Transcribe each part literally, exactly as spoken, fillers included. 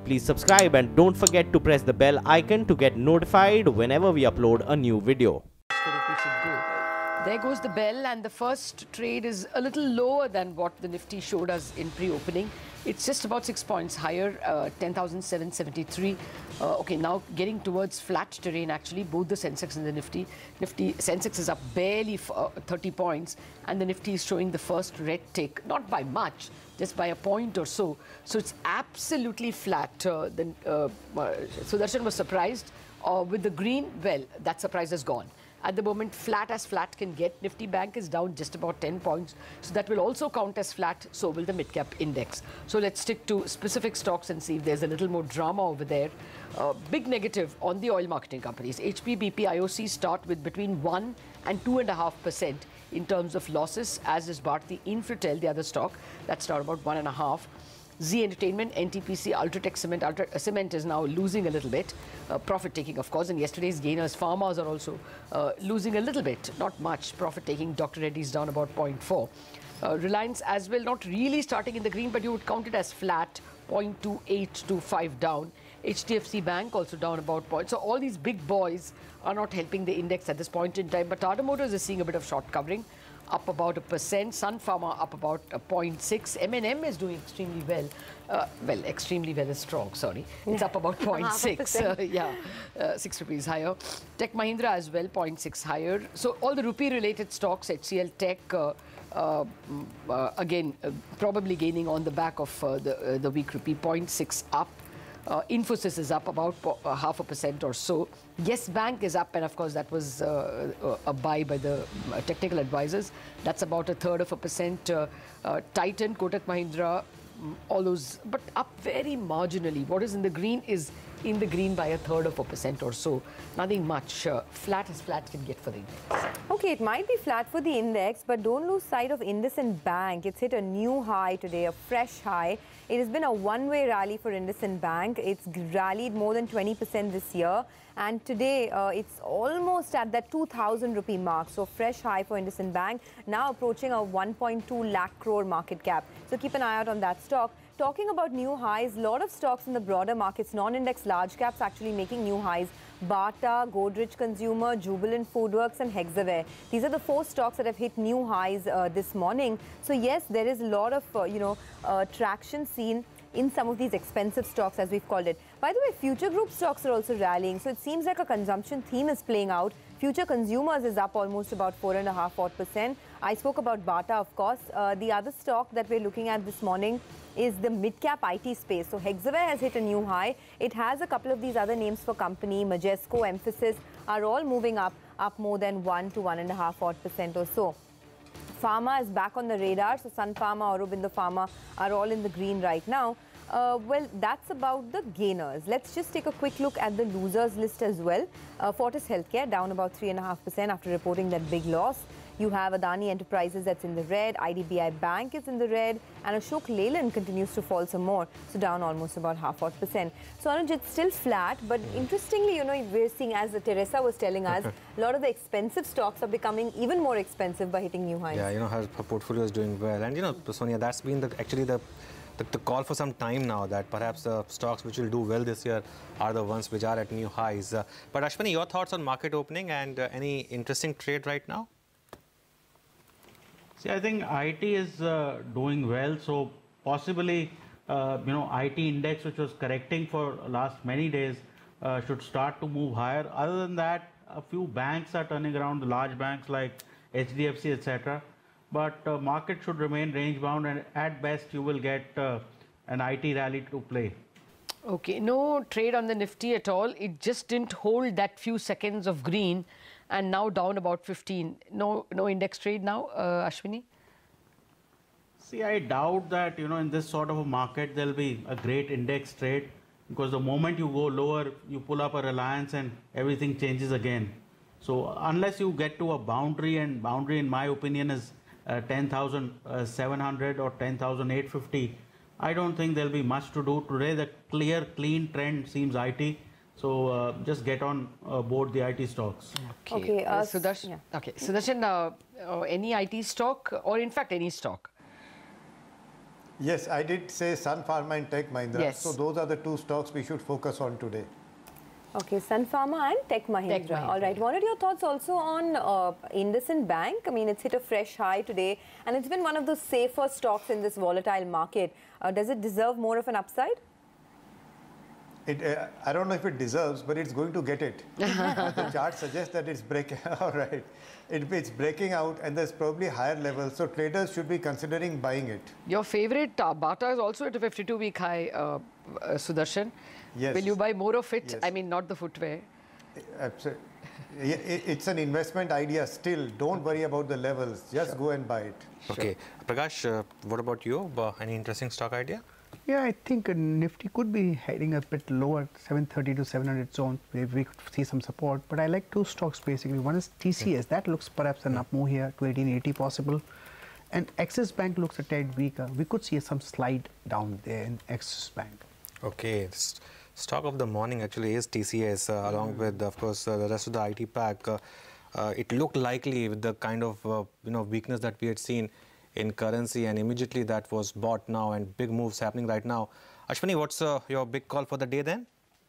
Please subscribe and don't forget to press the bell icon to get notified whenever we upload a new video. There goes the bell, and the first trade is a little lower than what the Nifty showed us in pre-opening. It's just about six points higher, uh, ten thousand seven hundred seventy-three. Uh, okay, now getting towards flat terrain actually, both the Sensex and the Nifty. Nifty Sensex is up barely uh, thirty points, and the Nifty is showing the first red tick, not by much, just by a point or so. So it's absolutely flat. Uh, the, uh, uh, Sudarshan was surprised uh, with the green. Well, that surprise is gone. At the moment, flat as flat can get. Nifty Bank is down just about ten points. So that will also count as flat. So will the midcap index. So let's stick to specific stocks and see if there's a little more drama over there. Uh, big negative on the oil marketing companies. H P, B P, I O C start with between one and two and a half percent in terms of losses, as is Bharti. Infratel, the other stock, that's down about one and a half. Z Entertainment, N T P C, UltraTech Cement. Ultra, uh, Cement is now losing a little bit. Uh, profit taking, of course, and yesterday's gainers, Pharmas, are also uh, losing a little bit. Not much profit taking. Doctor Reddy's down about zero point four. Uh, Reliance as well, not really starting in the green, but you would count it as flat, zero point two eight two five down. H D F C Bank also down about point. So all these big boys are not helping the index at this point in time. But Tata Motors is seeing a bit of short covering, up about a percent. Sun Pharma up about a zero point six. M and M is doing extremely well. Uh, well, extremely well is strong, sorry. It's up about zero point six. Uh, yeah, uh, six rupees higher. Tech Mahindra as well, zero point six higher. So all the rupee-related stocks, H C L Tech, uh, uh, uh, again, uh, probably gaining on the back of uh, the, uh, the weak rupee, zero point six up. Uh, Infosys is up about uh, half a percent or so. Yes Bank is up, and of course that was uh, a buy by the uh, technical advisors. That's about a third of a percent. Uh, uh, Titan, Kotak Mahindra, all those, but up very marginally. What is in the green is in the green by a third of a percent or so. Nothing much. Uh, flat as flat can get for the index. Okay, it might be flat for the index, but don't lose sight of IndusInd Bank. It's hit a new high today, a fresh high. It has been a one-way rally for IndusInd Bank. It's rallied more than twenty percent this year. And today, uh, it's almost at that two thousand rupee mark. So, fresh high for IndusInd Bank, now approaching a one point two lakh crore market cap. So, keep an eye out on that stock. Talking about new highs, a lot of stocks in the broader markets, non-index large caps actually making new highs. Bata, Godrej Consumer, Jubilant Foodworks and Hexaware. These are the four stocks that have hit new highs uh, this morning. So yes, there is a lot of, uh, you know, uh, traction seen in some of these expensive stocks, as we've called it. By the way, future group stocks are also rallying. So it seems like a consumption theme is playing out. Future consumers is up almost about four and a half percent. I spoke about Bata, of course. Uh, the other stock that we're looking at this morning is the mid-cap I T space. So Hexaware has hit a new high. It has a couple of these other names for company. Majesco, Mphasis are all moving up, up more than one to one and a half odd percent or so. Pharma is back on the radar. So Sun Pharma, Aurobindo Pharma are all in the green right now. Uh, well, that's about the gainers. Let's just take a quick look at the losers list as well. Uh, Fortis Healthcare down about three point five percent after reporting that big loss. You have Adani Enterprises that's in the red, I D B I Bank is in the red, and Ashok Leyland continues to fall some more, so down almost about half odd percent. So Anuj, it's still flat, but interestingly, you know, we're seeing, as Teresa was telling us, a lot of the expensive stocks are becoming even more expensive by hitting new highs. Yeah, you know, her, her portfolio is doing well, and you know, Sonia, that's been the, actually the The, the call for some time now, that perhaps the stocks which will do well this year are the ones which are at new highs. Uh, but Ashwini, your thoughts on market opening and uh, any interesting trade right now? See, I think I T is uh, doing well. So possibly, uh, you know, I T index, which was correcting for last many days, uh, should start to move higher. Other than that, a few banks are turning around, the large banks like H D F C, et cetera. But uh, market should remain range bound, and at best you will get uh, an I T rally to play. Okay, no trade on the Nifty at all. It just didn't hold that few seconds of green, and now down about fifteen. No, no index trade now, uh, Ashwini? See, I doubt that, you know, in this sort of a market there'll be a great index trade, because the moment you go lower, you pull up a Reliance and everything changes again. So unless you get to a boundary, and boundary in my opinion is Uh, ten thousand seven hundred or ten thousand eight hundred fifty, I don't think there'll be much to do today. The clear, clean trend seems I T. So uh, just get on uh, board the I T stocks. Okay, okay uh, uh, Sudarshan, yeah. okay. Sudarshan, uh, uh, any I T stock, or in fact any stock? Yes, I did say Sun Pharma and Tech Mahindra. Yes. So those are the two stocks we should focus on today. Okay, Sun Pharma and Tech Mahindra. Tech Mahindra. All right. What are your thoughts also on uh, IndusInd Bank? I mean, it's hit a fresh high today, and it's been one of the safer stocks in this volatile market. Uh, does it deserve more of an upside? It, uh, I don't know if it deserves, but it's going to get it. uh, the chart suggests that it's breaking. All right, it, it's breaking out, and there's probably higher levels. So traders should be considering buying it. Your favorite uh, Bata is also at a fifty-two week high, uh, uh, Sudarshan. Yes. Will you buy more of it? Yes. I mean, not the footwear. Absolutely. It's an investment idea still. Don't worry about the levels. Just sure. go and buy it. Okay. Sure. Prakash, uh, what about you? Uh, any interesting stock idea? Yeah, I think uh, Nifty could be heading a bit lower, seven thirty to seven hundred zone, where we could see some support. But I like two stocks basically. One is T C S. That looks perhaps an up move here to eighteen eighty possible. And Axis Bank looks a tad weaker. We could see some slide down there in Axis Bank. Okay. Stock of the morning actually is T C S, uh, mm. along with, of course, uh, the rest of the I T pack. Uh, uh, it looked likely with the kind of uh, you know weakness that we had seen in currency, and immediately that was bought now, and big moves happening right now. Ashwini, what's uh, your big call for the day then?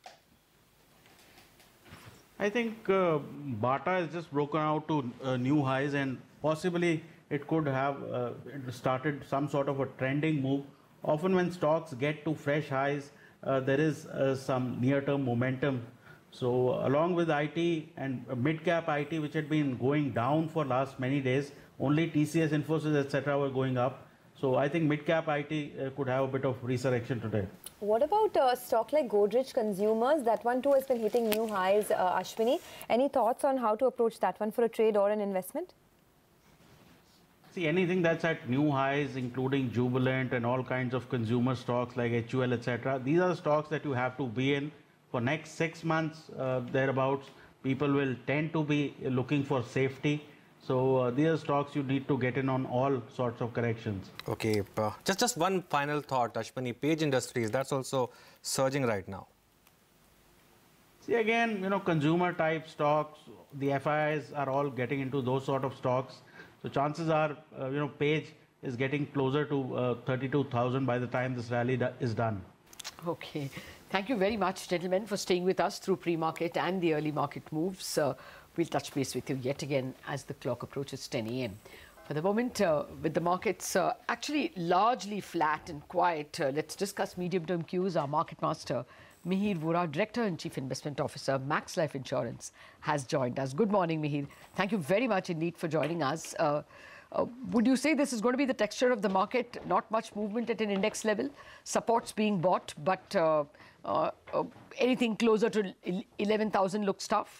I think uh, Bata has just broken out to uh, new highs, and possibly it could have uh, started some sort of a trending move. Often when stocks get to fresh highs, Uh, there is uh, some near-term momentum. So uh, along with I T and uh, mid-cap I T, which had been going down for last many days, only T C S, Infosys, et cetera were going up. So I think mid-cap I T uh, could have a bit of resurrection today. What about a uh, stock like Godrej Consumers? That one too has been hitting new highs. Uh, Ashwini, any thoughts on how to approach that one for a trade or an investment? See, anything that's at new highs, including Jubilant and all kinds of consumer stocks like H U L, et cetera, these are the stocks that you have to be in for next six months, uh, thereabouts. People will tend to be looking for safety. So uh, these are stocks you need to get in on all sorts of corrections. Okay, uh, just, just one final thought, Ashwini. Page Industries, that's also surging right now. See, again, you know, consumer type stocks, the F I Is are all getting into those sort of stocks. So chances are, uh, you know, Page is getting closer to uh, thirty-two thousand by the time this rally is done. Okay. Thank you very much, gentlemen, for staying with us through pre-market and the early market moves. Uh, we'll touch base with you yet again as the clock approaches ten A M For the moment, uh, with the markets uh, actually largely flat and quiet, uh, let's discuss medium-term cues. Our market master, Mihir Vora, Director and Chief Investment Officer, Max Life Insurance, has joined us. Good morning, Mihir. Thank you very much indeed for joining us. Uh, uh, would you say this is going to be the texture of the market? Not much movement at an index level, supports being bought, but uh, uh, uh, anything closer to eleven thousand looks tough?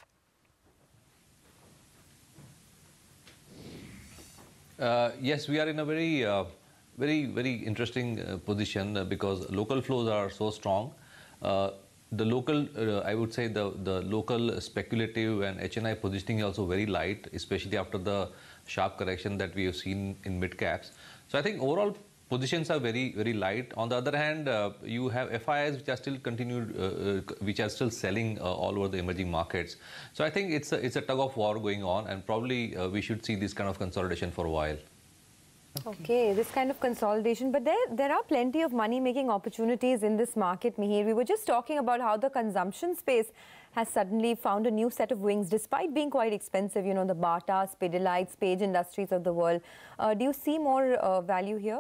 Uh, yes, we are in a very, uh, very, very interesting uh, position uh, because local flows are so strong. Uh, the local, uh, I would say the, the local speculative and H N I positioning is also very light, especially after the sharp correction that we have seen in mid caps. So I think overall positions are very, very light. On the other hand, uh, you have F I Is which are still continued, uh, uh, which are still selling uh, all over the emerging markets. So I think it's a, it's a tug of war going on, and probably uh, we should see this kind of consolidation for a while. Okay, this kind of consolidation, but there there are plenty of money-making opportunities in this market, Mihir. We were just talking about how the consumption space has suddenly found a new set of wings, despite being quite expensive. You know, the Bata, Pidilites, Page Industries of the world. Uh, do you see more uh, value here?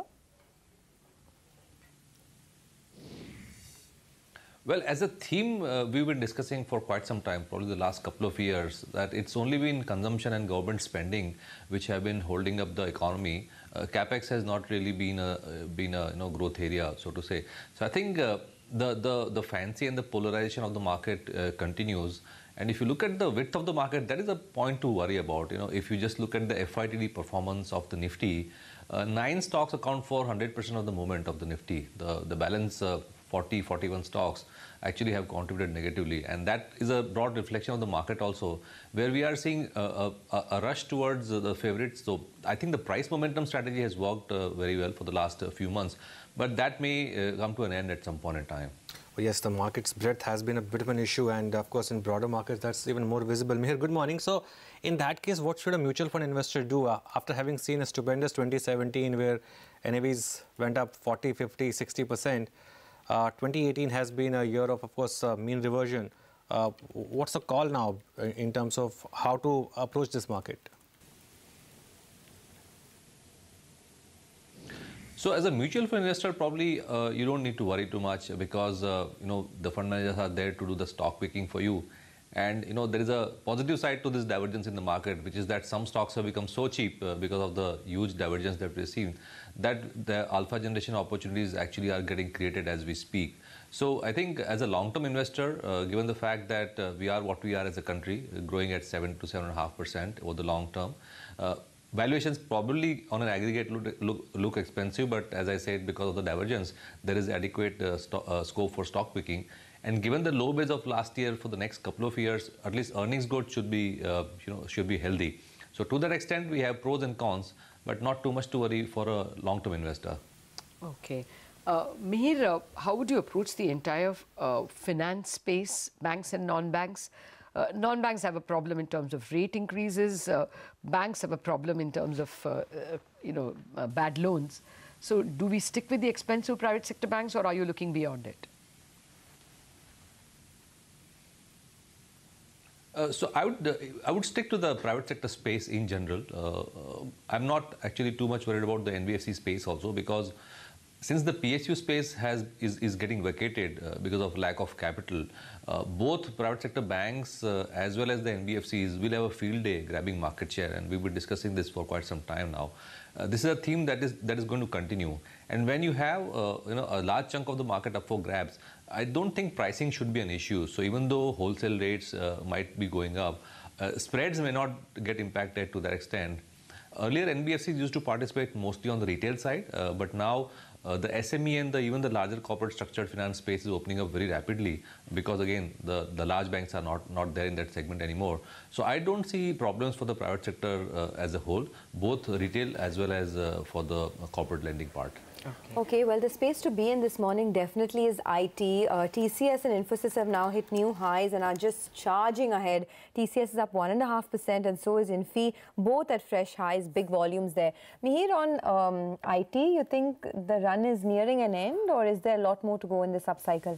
Well, as a theme, uh, we've been discussing for quite some time, probably the last couple of years, that it's only been consumption and government spending which have been holding up the economy. Uh, Capex has not really been a, been a you know, growth area, so to say. So I think uh, the, the, the fancy and the polarization of the market uh, continues. And if you look at the width of the market, that is a point to worry about. You know, if you just look at the F I T D performance of the Nifty, uh, nine stocks account for one hundred percent of the movement of the Nifty. The, the balance uh, forty, forty-one stocks actually have contributed negatively, and that is a broad reflection of the market also, where we are seeing a, a, a rush towards the favorites. So I think the price momentum strategy has worked uh, very well for the last uh, few months, but that may uh, come to an end at some point in time. Yes, the market's breadth has been a bit of an issue, and of course in broader markets that's even more visible. Mihir, good morning. So in that case, what should a mutual fund investor do uh, after having seen a stupendous twenty seventeen where N A Vs went up forty, fifty, sixty percent? Uh, twenty eighteen has been a year of, of course, uh, mean reversion. Uh, what's the call now in terms of how to approach this market? So as a mutual fund investor, probably uh, you don't need to worry too much because uh, you know the fund managers are there to do the stock picking for you, and you know there is a positive side to this divergence in the market, which is that some stocks have become so cheap uh, because of the huge divergence that we've seen, that the alpha generation opportunities actually are getting created as we speak. So I think as a long-term investor, uh, given the fact that uh, we are what we are as a country, uh, growing at seven to seven and a half percent over the long term. Uh, Valuations probably on an aggregate look, look, look expensive, but as I said, because of the divergence, there is adequate uh, uh, scope for stock picking. And given the low base of last year, for the next couple of years, at least earnings growth should be, uh, you know, should be healthy. So to that extent, we have pros and cons, but not too much to worry for a long-term investor. Okay. Uh, Mihir, uh, how would you approach the entire uh, finance space, banks and non-banks? Uh, non-banks have a problem in terms of rate increases. Uh, banks have a problem in terms of, uh, uh, you know, uh, bad loans. So do we stick with the expensive private sector banks, or are you looking beyond it? Uh, so I would uh, I would stick to the private sector space in general. Uh, uh, I'm not actually too much worried about the N B F C space also, because since the P S U space has is, is getting vacated uh, because of lack of capital, uh, both private sector banks uh, as well as the N B F Cs will have a field day grabbing market share, and we've been discussing this for quite some time now. Uh, this is a theme that is that is going to continue, and when you have uh, you know a large chunk of the market up for grabs, I don't think pricing should be an issue. So even though wholesale rates uh, might be going up, uh, spreads may not get impacted to that extent. Earlier, N B F Cs used to participate mostly on the retail side, uh, but now uh, the S M E and the, even the larger corporate structured finance space is opening up very rapidly, because again, the, the large banks are not, not there in that segment anymore. So I don't see problems for the private sector uh, as a whole, both retail as well as uh, for the corporate lending part. Okay. Okay, well, the space to be in this morning definitely is I T. Uh, T C S and Infosys have now hit new highs and are just charging ahead. T C S is up one point five percent and so is Infi, both at fresh highs, big volumes there. Mihir, on um, I T, you think the run is nearing an end, or is there a lot more to go in this upcycle?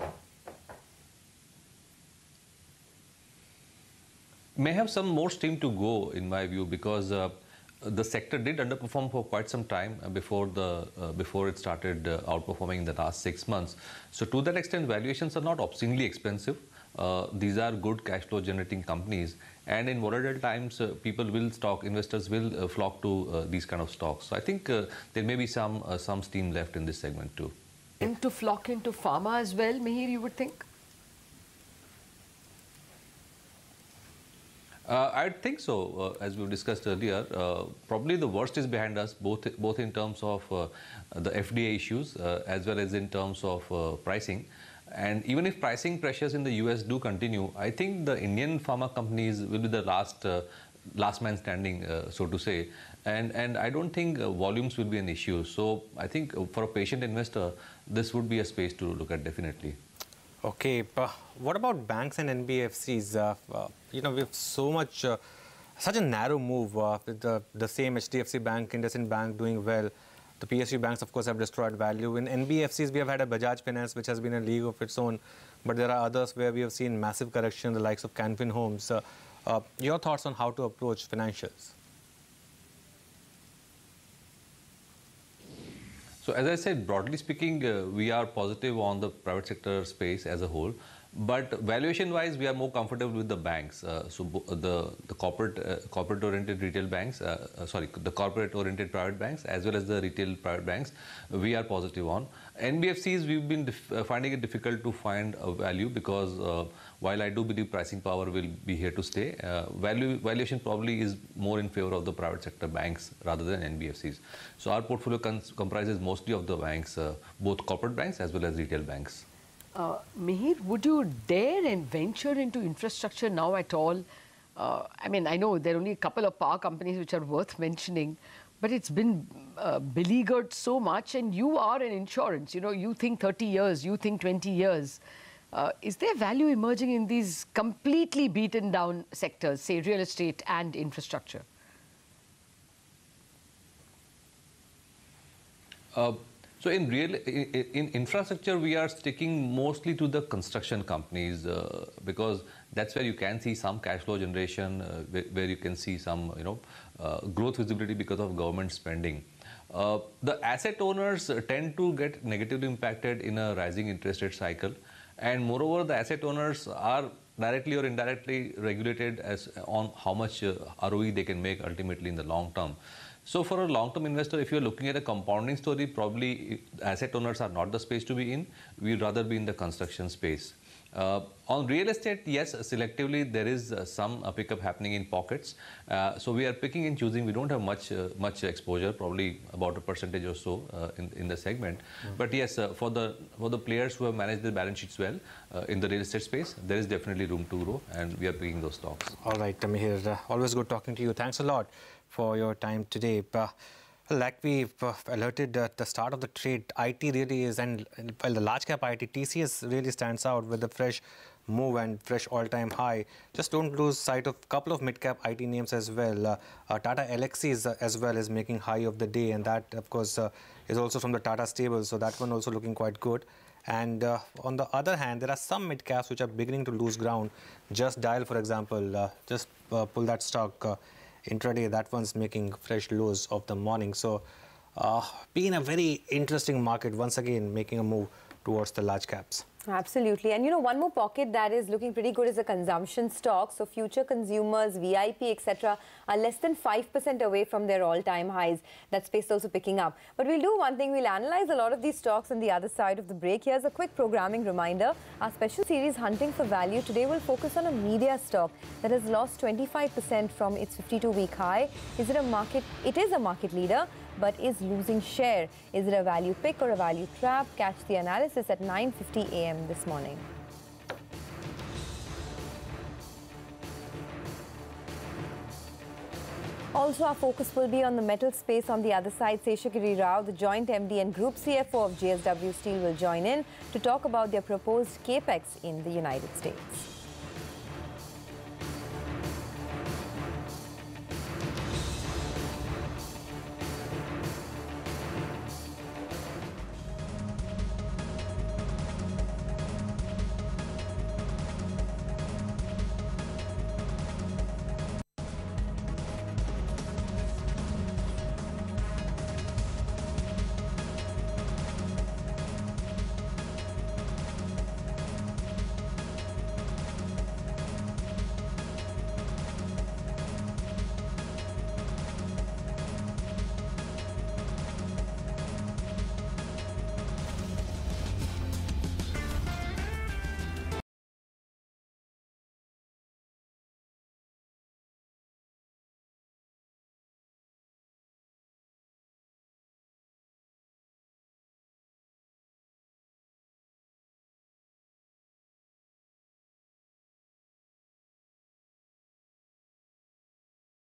May have some more steam to go, in my view, because uh, the sector did underperform for quite some time before the uh, before it started uh, outperforming in the last six months. So to that extent, valuations are not obscenely expensive. Uh, these are good cash flow generating companies, and in volatile times, uh, people will stock investors will uh, flock to uh, these kind of stocks. So I think uh, there may be some uh, some steam left in this segment too. And to flock into pharma as well, Mihir, you would think? Uh, I think so. Uh, as we discussed earlier, uh, probably the worst is behind us, both both in terms of uh, the F D A issues uh, as well as in terms of uh, pricing. And even if pricing pressures in the U S do continue, I think the Indian pharma companies will be the last uh, last man standing, uh, so to say. And and I don't think uh, volumes will be an issue. So I think for a patient investor, this would be a space to look at definitely. Okay, but what about banks and N B F Cs? Uh, uh, you know, we have so much, uh, such a narrow move uh, with the, the same H D F C Bank, IndusInd Bank doing well. The P S U banks, of course, have destroyed value. In N B F Cs, we have had a Bajaj Finance, which has been a league of its own. But there are others where we have seen massive correction, the likes of Canfin Homes. Uh, uh, your thoughts on how to approach financials? So as I said, broadly speaking, uh, we are positive on the private sector space as a whole. But valuation-wise, we are more comfortable with the banks. Uh, so the the corporate uh, corporate-oriented retail banks, uh, uh, sorry, the corporate-oriented private banks, as well as the retail private banks, we are positive on. N B F Cs, we've been dif uh, finding it difficult to find a value because uh, while I do believe pricing power will be here to stay, uh, value valuation probably is more in favor of the private sector banks rather than N B F Cs. So our portfolio comprises mostly of the banks, uh, both corporate banks as well as retail banks. Uh, Mihir, would you dare and venture into infrastructure now at all? Uh, I mean, I know there are only a couple of power companies which are worth mentioning, But it's been uh, beleaguered so much, and you are an insurance. You know, you think thirty years, you think twenty years. Uh, is there value emerging in these completely beaten down sectors, say real estate and infrastructure? Uh, so in real in, in infrastructure, we are sticking mostly to the construction companies uh, because that's where you can see some cash flow generation, uh, where, where you can see some you know uh, growth visibility because of government spending. Uh, the asset owners tend to get negatively impacted in a rising interest rate cycle, and moreover, the asset owners are directly or indirectly regulated as on how much uh, R O E they can make ultimately in the long term. So for a long-term investor, if you're looking at a compounding story, probably asset owners are not the space to be in. We'd rather be in the construction space. Uh, on real estate, yes, selectively there is uh, some uh, pickup happening in pockets. Uh, so we are picking and choosing. We don't have much uh, much exposure, probably about a percentage or so uh, in in the segment. Mm-hmm. But yes, uh, for the for the players who have managed their balance sheets well uh, in the real estate space, there is definitely room to grow, and we are picking those stocks. All right, Mihir, uh, always good talking to you. Thanks a lot for your time today. Uh, like we uh, alerted at the start of the trade, I T really is, and well, the large cap I T, T C S really stands out with the fresh move and fresh all-time high. Just don't lose sight of a couple of mid-cap I T names as well. Uh, uh, Tata Elxsi is, uh, as well is making high of the day, and that, of course, uh, is also from the Tata stable, so that one also looking quite good. And uh, on the other hand, there are some mid-caps which are beginning to lose ground. Just Dial, for example, uh, just uh, pull that stock. Uh, Intraday, that one's making fresh lows of the morning. So, uh, been a very interesting market, once again, making a move towards the large caps. Absolutely. And you know, one more pocket that is looking pretty good is the consumption stock. So future consumers, V I P, et cetera are less than five percent away from their all-time highs. That space is also picking up. But we'll do one thing. We'll analyze a lot of these stocks on the other side of the break. Here's a quick programming reminder. Our special series, Hunting for Value, today will focus on a media stock that has lost twenty-five percent from its fifty-two week high. Is it a market? It is a market leader, but is losing share. Is it a value pick or a value trap? Catch the analysis at nine fifty a m this morning. Also, our focus will be on the metal space on the other side. Seshagiri Rao, the joint M D and Group C F O of J S W Steel, will join in to talk about their proposed capex in the United States.